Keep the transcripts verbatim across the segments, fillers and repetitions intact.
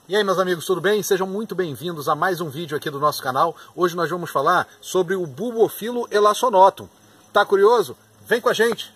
E aí, meus amigos, tudo bem? Sejam muito bem-vindos a mais um vídeo aqui do nosso canal. Hoje nós vamos falar sobre o Bulbophyllum elastonotum. Tá curioso? Vem com a gente!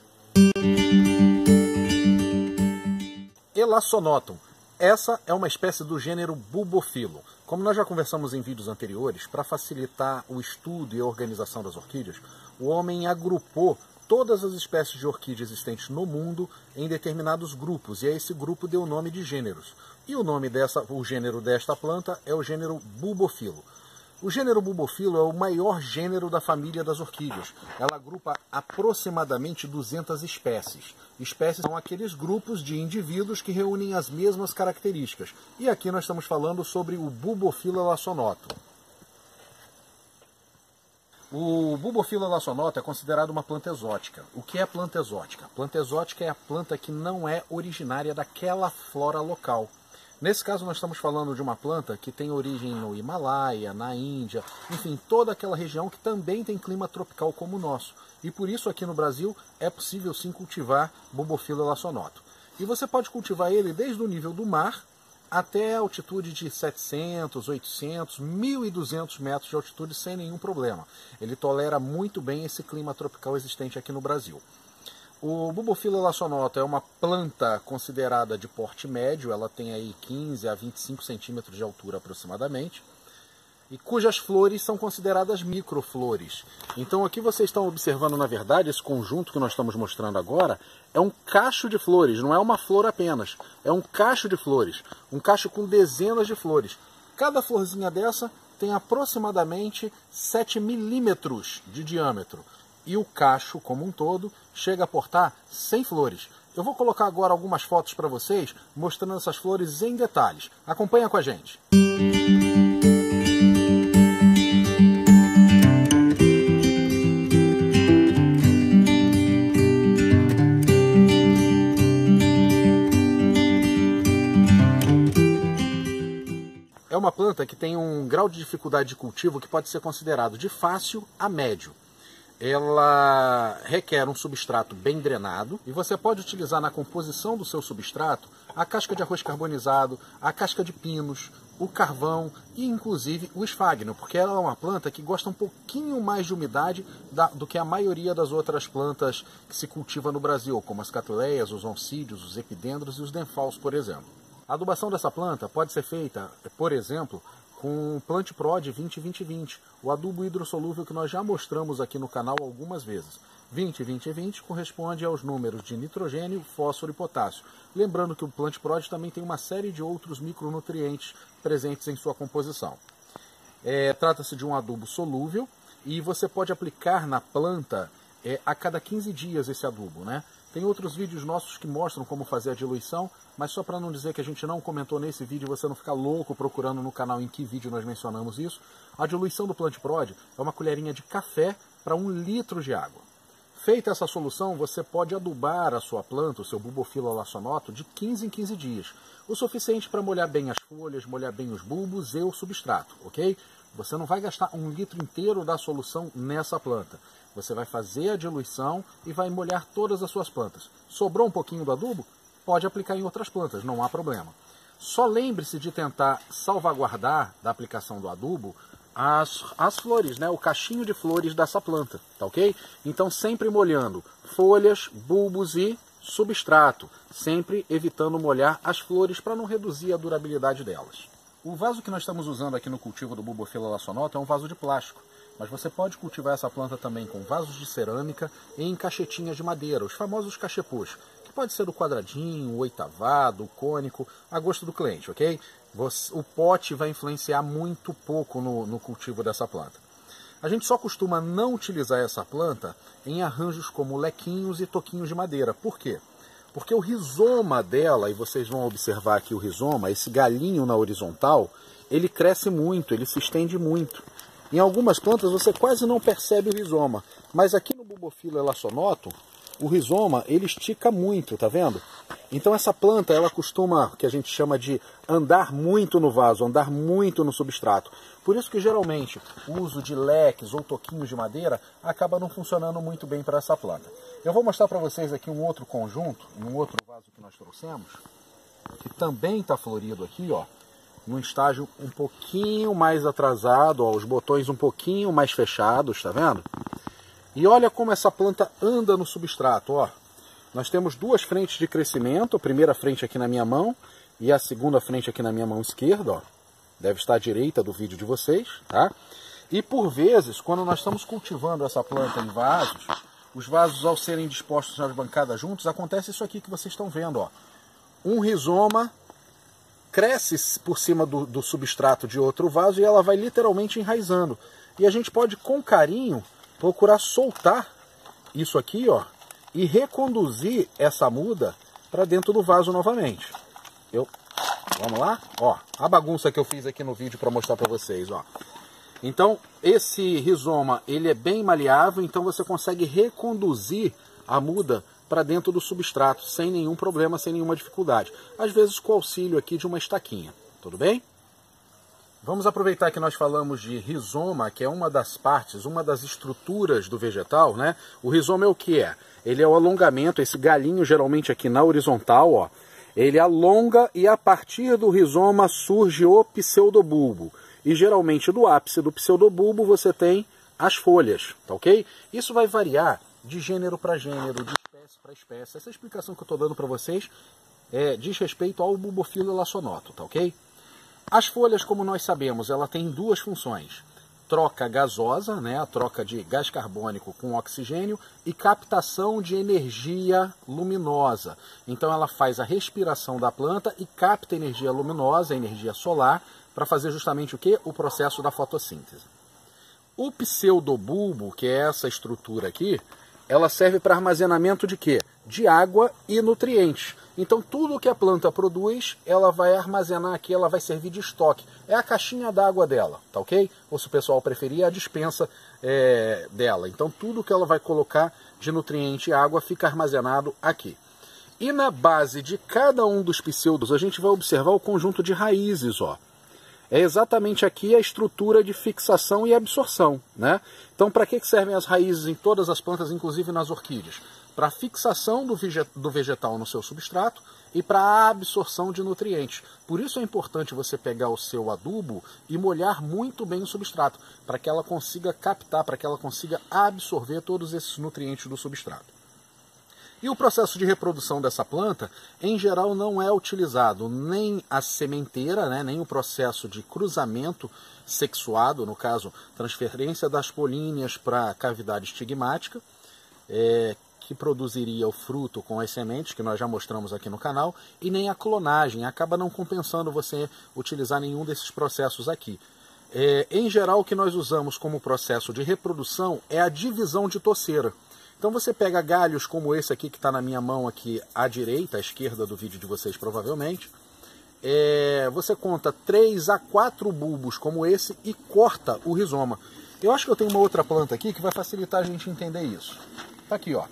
Elastonotum. Essa é uma espécie do gênero Bulbophyllum. Como nós já conversamos em vídeos anteriores, para facilitar o estudo e a organização das orquídeas, o homem agrupou todas as espécies de orquídea existentes no mundo em determinados grupos, e a esse grupo deu o nome de gêneros. E o nome dessa, o gênero desta planta é o gênero Bulbophyllum. O gênero Bulbophyllum é o maior gênero da família das orquídeas. Ela agrupa aproximadamente duzentas espécies. Espécies são aqueles grupos de indivíduos que reúnem as mesmas características. E aqui nós estamos falando sobre o Bulbophyllum elastonotum. O Bulbophyllum elastonotum é considerado uma planta exótica. O que é planta exótica? Planta exótica é a planta que não é originária daquela flora local. Nesse caso nós estamos falando de uma planta que tem origem no Himalaia, na Índia, enfim, toda aquela região que também tem clima tropical como o nosso. E por isso aqui no Brasil é possível sim cultivar Bulbophyllum elastonotum. E você pode cultivar ele desde o nível do mar até a altitude de setecentos, oitocentos, mil e duzentos metros de altitude sem nenhum problema. Ele tolera muito bem esse clima tropical existente aqui no Brasil. O Bulbophyllum elastonotum é uma planta considerada de porte médio, ela tem aí quinze a vinte e cinco centímetros de altura aproximadamente, e cujas flores são consideradas microflores. Então aqui vocês estão observando, na verdade, esse conjunto que nós estamos mostrando agora, é um cacho de flores, não é uma flor apenas, é um cacho de flores, um cacho com dezenas de flores. Cada florzinha dessa tem aproximadamente sete milímetros de diâmetro. E o cacho, como um todo, chega a portar cem flores. Eu vou colocar agora algumas fotos para vocês, mostrando essas flores em detalhes. Acompanha com a gente. É uma planta que tem um grau de dificuldade de cultivo que pode ser considerado de fácil a médio. Ela requer um substrato bem drenado e você pode utilizar na composição do seu substrato a casca de arroz carbonizado, a casca de pinos, o carvão e inclusive o esfagno, porque ela é uma planta que gosta um pouquinho mais de umidade da, do que a maioria das outras plantas que se cultiva no Brasil, como as catileias, os oncídios, os epidendros e os denfalsos, por exemplo. A adubação dessa planta pode ser feita, por exemplo, com Plant Prod vinte vinte vinte, o adubo hidrossolúvel que nós já mostramos aqui no canal algumas vezes. vinte vinte vinte corresponde aos números de nitrogênio, fósforo e potássio. Lembrando que o Plant Prod também tem uma série de outros micronutrientes presentes em sua composição. É, trata-se de um adubo solúvel e você pode aplicar na planta é, a cada quinze dias esse adubo, né? Tem outros vídeos nossos que mostram como fazer a diluição, mas só para não dizer que a gente não comentou nesse vídeo, você não ficar louco procurando no canal em que vídeo nós mencionamos isso, a diluição do Plant Prod é uma colherinha de café para um litro de água. Feita essa solução, você pode adubar a sua planta, o seu Bulbophyllum elastonotum, de quinze em quinze dias, o suficiente para molhar bem as folhas, molhar bem os bulbos e o substrato, ok? Você não vai gastar um litro inteiro da solução nessa planta. Você vai fazer a diluição e vai molhar todas as suas plantas. Sobrou um pouquinho do adubo? Pode aplicar em outras plantas, não há problema. Só lembre-se de tentar salvaguardar da aplicação do adubo as, as flores, né? O cachinho de flores dessa planta, tá ok? Então sempre molhando folhas, bulbos e substrato, sempre evitando molhar as flores para não reduzir a durabilidade delas. O vaso que nós estamos usando aqui no cultivo do Bulbophyllum elastonotum é um vaso de plástico. Mas você pode cultivar essa planta também com vasos de cerâmica e em caixetinhas de madeira, os famosos cachepôs, que pode ser o quadradinho, o oitavado, o cônico, a gosto do cliente, ok? Você, o pote vai influenciar muito pouco no, no cultivo dessa planta. A gente só costuma não utilizar essa planta em arranjos como lequinhos e toquinhos de madeira. Por quê? Porque o rizoma dela, e vocês vão observar aqui o rizoma, esse galinho na horizontal, ele cresce muito, ele se estende muito. Em algumas plantas você quase não percebe o rizoma, mas aqui no Bulbophyllum elastonotum, o rizoma ele estica muito, tá vendo? Então essa planta ela costuma, que a gente chama de andar muito no vaso, andar muito no substrato. Por isso que geralmente o uso de leques ou toquinhos de madeira acaba não funcionando muito bem para essa planta. Eu vou mostrar para vocês aqui um outro conjunto, um outro vaso que nós trouxemos, que também está florido aqui, ó. num estágio um pouquinho mais atrasado, ó, os botões um pouquinho mais fechados, tá vendo? E olha como essa planta anda no substrato, ó. Nós temos duas frentes de crescimento, a primeira frente aqui na minha mão e a segunda frente aqui na minha mão esquerda, ó. Deve estar à direita do vídeo de vocês, tá? E por vezes, quando nós estamos cultivando essa planta em vasos, os vasos ao serem dispostos nas bancadas juntos, acontece isso aqui que vocês estão vendo, ó. Um rizoma cresce por cima do, do substrato de outro vaso e ela vai literalmente enraizando. E a gente pode, com carinho, procurar soltar isso aqui, ó, e reconduzir essa muda para dentro do vaso novamente. Eu, vamos lá? Ó, a bagunça que eu fiz aqui no vídeo para mostrar para vocês, ó. Então, esse rizoma, ele é bem maleável, então você consegue reconduzir a muda para dentro do substrato, sem nenhum problema, sem nenhuma dificuldade. Às vezes com o auxílio aqui de uma estaquinha, tudo bem? Vamos aproveitar que nós falamos de rizoma, que é uma das partes, uma das estruturas do vegetal, né? O rizoma é o que é? Ele é o alongamento, esse galinho geralmente aqui na horizontal, ó. Ele alonga e a partir do rizoma surge o pseudobulbo. E geralmente do ápice do pseudobulbo você tem as folhas, tá ok? Isso vai variar de gênero para gênero, de espécie para espécie. Essa explicação que eu estou dando para vocês é, diz respeito ao Bulbophylla elastonoto, tá ok? As folhas, como nós sabemos, ela tem duas funções. Troca gasosa, né, a troca de gás carbônico com oxigênio, e captação de energia luminosa. Então ela faz a respiração da planta e capta energia luminosa, energia solar, para fazer justamente o quê? O processo da fotossíntese. O pseudobulbo, que é essa estrutura aqui, ela serve para armazenamento de quê? De água e nutrientes. Então tudo que a planta produz, ela vai armazenar aqui, ela vai servir de estoque. É a caixinha d'água dela, tá ok? Ou se o pessoal preferir, a dispensa é, dela. Então tudo que ela vai colocar de nutriente e água fica armazenado aqui. E na base de cada um dos pseudos, a gente vai observar o conjunto de raízes, ó. É exatamente aqui a estrutura de fixação e absorção, né? Então, para que servem as raízes em todas as plantas, inclusive nas orquídeas? Para a fixação do vegetal no seu substrato e para a absorção de nutrientes. Por isso é importante você pegar o seu adubo e molhar muito bem o substrato, para que ela consiga captar, para que ela consiga absorver todos esses nutrientes do substrato. E o processo de reprodução dessa planta, em geral, não é utilizado nem a sementeira, né, nem o processo de cruzamento sexuado, no caso, transferência das políneas para a cavidade estigmática, é, que produziria o fruto com as sementes, que nós já mostramos aqui no canal, e nem a clonagem, acaba não compensando você utilizar nenhum desses processos aqui. É, em geral, o que nós usamos como processo de reprodução é a divisão de toceira. Então você pega galhos como esse aqui que está na minha mão aqui à direita, à esquerda do vídeo de vocês provavelmente. É, você conta três a quatro bulbos como esse e corta o rizoma. Eu acho que eu tenho uma outra planta aqui que vai facilitar a gente entender isso. Tá aqui, ó.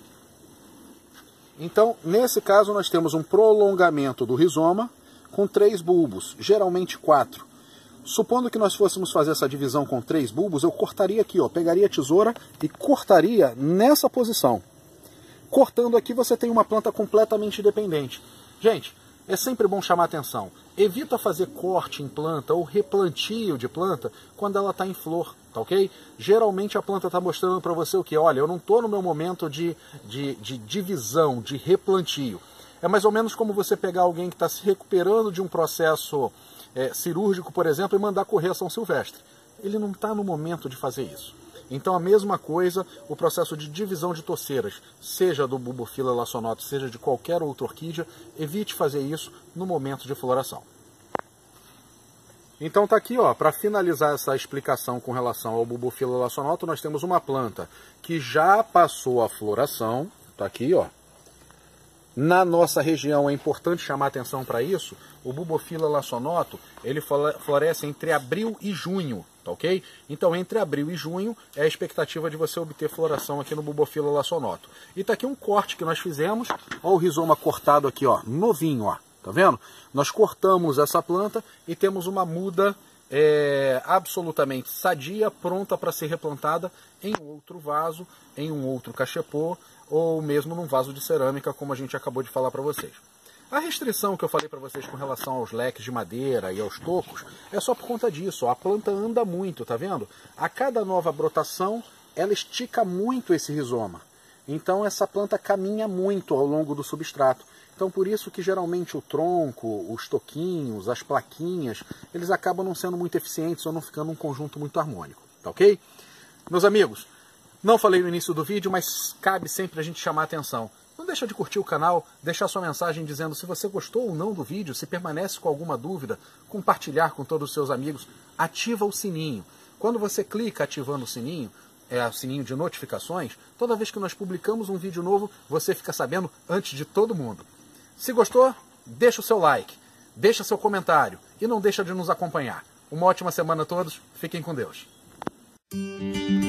Então, nesse caso nós temos um prolongamento do rizoma com três bulbos, geralmente quatro. Supondo que nós fôssemos fazer essa divisão com três bulbos, eu cortaria aqui, ó, pegaria a tesoura e cortaria nessa posição. Cortando aqui você tem uma planta completamente independente. Gente, é sempre bom chamar atenção. Evita fazer corte em planta ou replantio de planta quando ela está em flor, tá ok? Geralmente a planta está mostrando para você o que? Olha, eu não estou no meu momento de, de, de divisão, de replantio. É mais ou menos como você pegar alguém que está se recuperando de um processo É, cirúrgico, por exemplo, e mandar correr a São Silvestre. Ele não está no momento de fazer isso. Então a mesma coisa, o processo de divisão de toceiras, seja do Bulbophylla elastonoto, seja de qualquer outra orquídea, evite fazer isso no momento de floração. Então tá aqui, ó, para finalizar essa explicação com relação ao Bulbophylla elastonoto, nós temos uma planta que já passou a floração, tá aqui, ó. Na nossa região é importante chamar atenção para isso. O Bulbophylla elastonoto, ele floresce entre abril e junho, tá ok? Então entre abril e junho é a expectativa de você obter floração aqui no Bulbophylla elastonoto. E tá aqui um corte que nós fizemos, ó, o rizoma cortado aqui, ó, novinho, ó, tá vendo? Nós cortamos essa planta e temos uma muda é, absolutamente sadia, pronta para ser replantada em outro vaso, em um outro cachepô, ou mesmo num vaso de cerâmica, como a gente acabou de falar para vocês. A restrição que eu falei para vocês com relação aos leques de madeira e aos tocos é só por conta disso. Ó, a planta anda muito, tá vendo? A cada nova brotação, ela estica muito esse rizoma. Então essa planta caminha muito ao longo do substrato. Então por isso que geralmente o tronco, os toquinhos, as plaquinhas, eles acabam não sendo muito eficientes ou não ficando um conjunto muito harmônico, tá ok? Meus amigos, não falei no início do vídeo, mas cabe sempre a gente chamar a atenção. Não deixa de curtir o canal, deixar sua mensagem dizendo se você gostou ou não do vídeo, se permanece com alguma dúvida, compartilhar com todos os seus amigos, ativa o sininho. Quando você clica ativando o sininho, é o sininho de notificações, toda vez que nós publicamos um vídeo novo, você fica sabendo antes de todo mundo. Se gostou, deixa o seu like, deixa seu comentário e não deixa de nos acompanhar. Uma ótima semana a todos, fiquem com Deus.